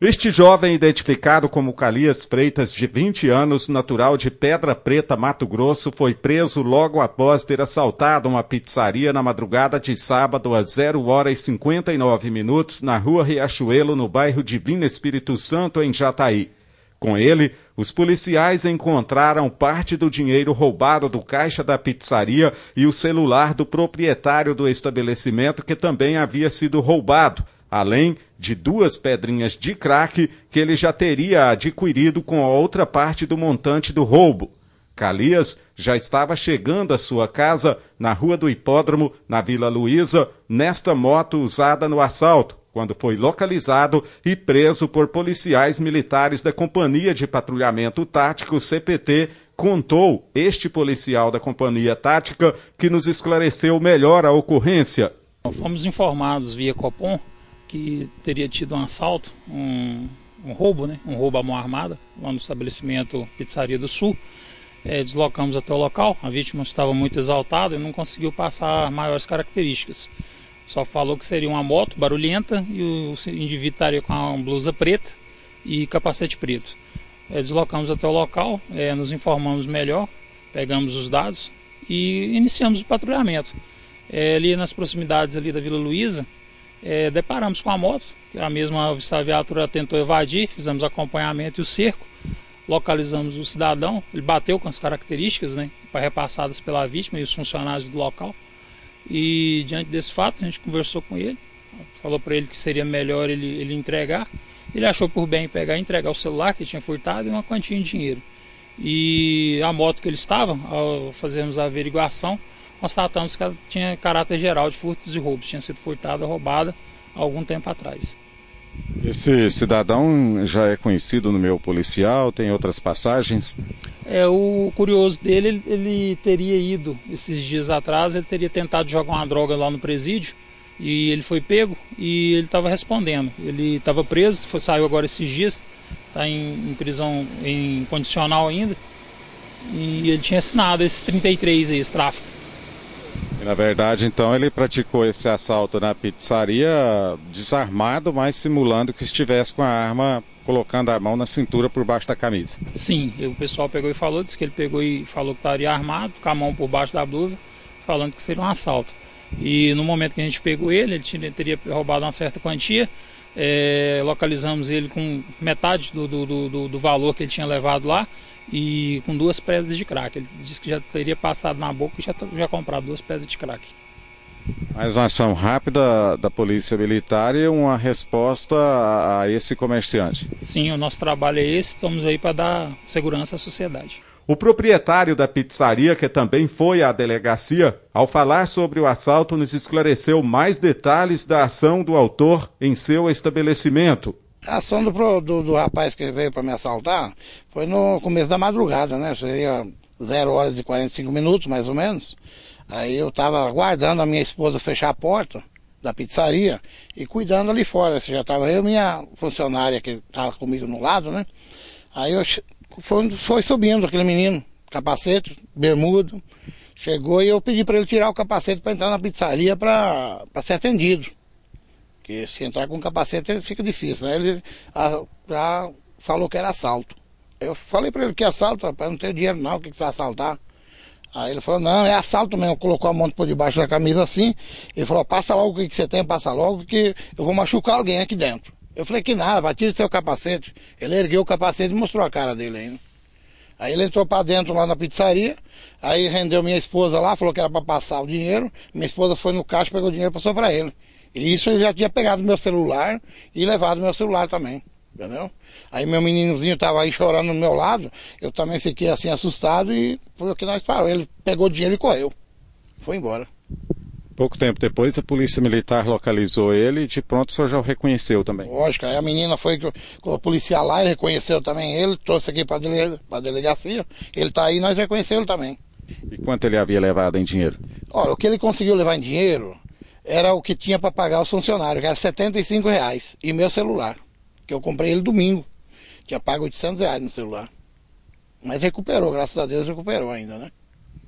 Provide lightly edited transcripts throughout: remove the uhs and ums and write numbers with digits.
Este jovem, identificado como Calias Freitas, de 20 anos, natural de Pedra Preta, Mato Grosso, foi preso logo após ter assaltado uma pizzaria na madrugada de sábado às 0h59 na rua Riachuelo, no bairro Divino Espírito Santo, em Jataí. Com ele, os policiais encontraram parte do dinheiro roubado do caixa da pizzaria e o celular do proprietário do estabelecimento, que também havia sido roubado, além de 2 pedrinhas de crack que ele já teria adquirido com a outra parte do montante do roubo. Calias já estava chegando à sua casa, na Rua do Hipódromo, na Vila Luísa, nesta moto usada no assalto, quando foi localizado e preso por policiais militares da Companhia de Patrulhamento Tático, CPT, contou este policial da Companhia Tática, que nos esclareceu melhor a ocorrência. Fomos informados via Copom que teria tido um assalto, um roubo, né? Um roubo à mão armada, lá no estabelecimento Pizzaria do Sul. Deslocamos até o local, a vítima estava muito exaltada e não conseguiu passar maiores características. Só falou que seria uma moto barulhenta e o indivíduo estaria com uma blusa preta e capacete preto. Deslocamos até o local, nos informamos melhor, pegamos os dados e iniciamos o patrulhamento. Ali nas proximidades ali da Vila Luísa, deparamos com a moto, a mesma viatura tentou evadir, fizemos acompanhamento e o cerco, localizamos o cidadão, ele bateu com as características, né, repassadas pela vítima e os funcionários do local, e diante desse fato a gente conversou com ele, falou para ele que seria melhor ele entregar, ele achou por bem pegar e entregar o celular que ele tinha furtado e uma quantia em dinheiro. E a moto que ele estava, ao fazermos a averiguação, constatamos que ela tinha caráter geral de furtos e roubos, tinha sido furtada ou roubada há algum tempo atrás. Esse cidadão já é conhecido no meio policial, tem outras passagens? O curioso dele, ele teria ido, esses dias atrás, ele teria tentado jogar uma droga lá no presídio, e ele foi pego e ele estava respondendo. Ele estava preso, saiu agora esses dias, está em prisão em condicional ainda, e ele tinha assinado esse 33 aí, esse tráfico. E, na verdade, então, ele praticou esse assalto na pizzaria desarmado, mas simulando que estivesse com a arma, colocando a mão na cintura por baixo da camisa. Sim, o pessoal pegou e falou, disse que ele pegou e falou que estaria armado, com a mão por baixo da blusa, falando que seria um assalto. E no momento que a gente pegou ele teria roubado uma certa quantia, localizamos ele com metade do valor que ele tinha levado lá, e com 2 pedras de crack. Ele disse que já teria passado na boca e já comprado 2 pedras de crack. Mais uma ação rápida da Polícia Militar e uma resposta a esse comerciante. Sim, o nosso trabalho é esse, estamos aí para dar segurança à sociedade. O proprietário da pizzaria, que também foi à delegacia, ao falar sobre o assalto, nos esclareceu mais detalhes da ação do autor em seu estabelecimento. A ação do rapaz que veio para me assaltar foi no começo da madrugada, né? Seria 0h45, mais ou menos. Aí eu estava aguardando a minha esposa fechar a porta da pizzaria e cuidando ali fora. Já estava eu e minha funcionária que estava comigo no lado, né? Aí foi subindo aquele menino, capacete, bermuda, chegou e eu pedi para ele tirar o capacete para entrar na pizzaria para ser atendido. Porque se entrar com capacete fica difícil, né? Ele já falou que era assalto. Eu falei para ele que assalto, rapaz, não tenho dinheiro não, o que você vai assaltar? Aí ele falou, não, é assalto mesmo. Colocou a mão por debaixo da camisa assim, ele falou, passa logo o que você tem, passa logo que eu vou machucar alguém aqui dentro. Eu falei que nada, vai tirar seu capacete. Ele ergueu o capacete e mostrou a cara dele ainda. Aí ele entrou para dentro lá na pizzaria, aí rendeu minha esposa lá, falou que era para passar o dinheiro, minha esposa foi no caixa, pegou o dinheiro e passou para ele. E isso ele já tinha pegado meu celular e levado meu celular também, entendeu? Aí meu meninozinho estava aí chorando do meu lado, eu também fiquei assim assustado e foi o que nós paramos. Ele pegou o dinheiro e correu, foi embora. Pouco tempo depois a polícia militar localizou ele e de pronto o senhor já o reconheceu também? Lógico, aí a menina foi com o policial lá, ele reconheceu também ele, trouxe aqui para a delegacia, ele está aí, nós reconhecemos ele também. E quanto ele havia levado em dinheiro? Olha, o que ele conseguiu levar em dinheiro era o que tinha para pagar os funcionários, que era R$75, e meu celular, que eu comprei ele domingo, tinha pago R$800 no celular. Mas recuperou, graças a Deus recuperou ainda, né?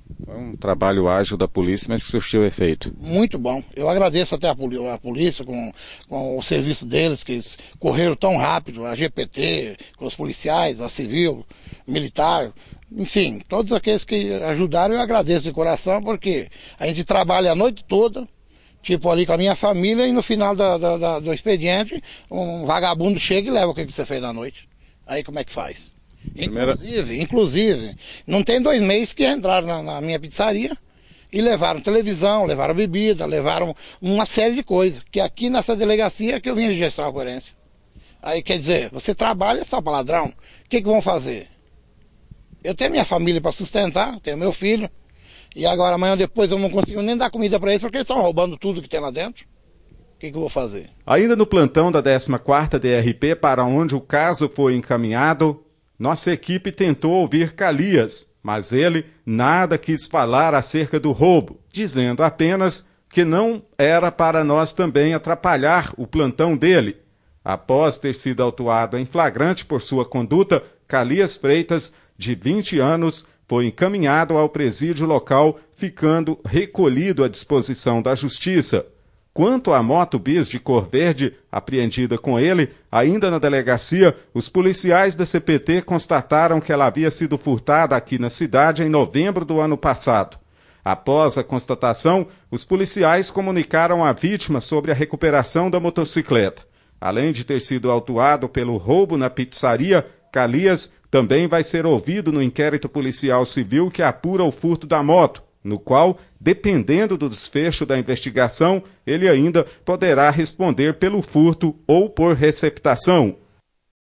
Foi um trabalho ágil da polícia, mas que surtiu efeito. Muito bom. Eu agradeço até a polícia com o serviço deles, que eles correram tão rápido, a GPT, com os policiais, a civil, militar, enfim, todos aqueles que ajudaram, eu agradeço de coração, porque a gente trabalha a noite toda, tipo ali com a minha família, e no final do expediente, um vagabundo chega e leva o que você fez na noite. Aí como é que faz? Inclusive, não tem 2 meses que entraram na minha pizzaria e levaram televisão, levaram bebida, levaram uma série de coisas, que aqui nessa delegacia que eu vim registrar a ocorrência. Aí quer dizer, você trabalha só para ladrão, o que vão fazer? Eu tenho minha família para sustentar, tenho meu filho, e agora amanhã ou depois eu não consigo nem dar comida para eles porque eles estão roubando tudo que tem lá dentro. O que eu vou fazer? Ainda no plantão da 14ª DRP, para onde o caso foi encaminhado, nossa equipe tentou ouvir Calias, mas ele nada quis falar acerca do roubo, dizendo apenas que não era para nós também atrapalhar o plantão dele. Após ter sido autuado em flagrante por sua conduta, Calias Freitas, de 20 anos, foi encaminhado ao presídio local, ficando recolhido à disposição da Justiça. Quanto à moto bis de cor verde, apreendida com ele, ainda na delegacia, os policiais da CPT constataram que ela havia sido furtada aqui na cidade em novembro do ano passado. Após a constatação, os policiais comunicaram à vítima sobre a recuperação da motocicleta. Além de ter sido autuado pelo roubo na pizzaria, Calias também vai ser ouvido no inquérito policial civil que apura o furto da moto, no qual, dependendo do desfecho da investigação, ele ainda poderá responder pelo furto ou por receptação.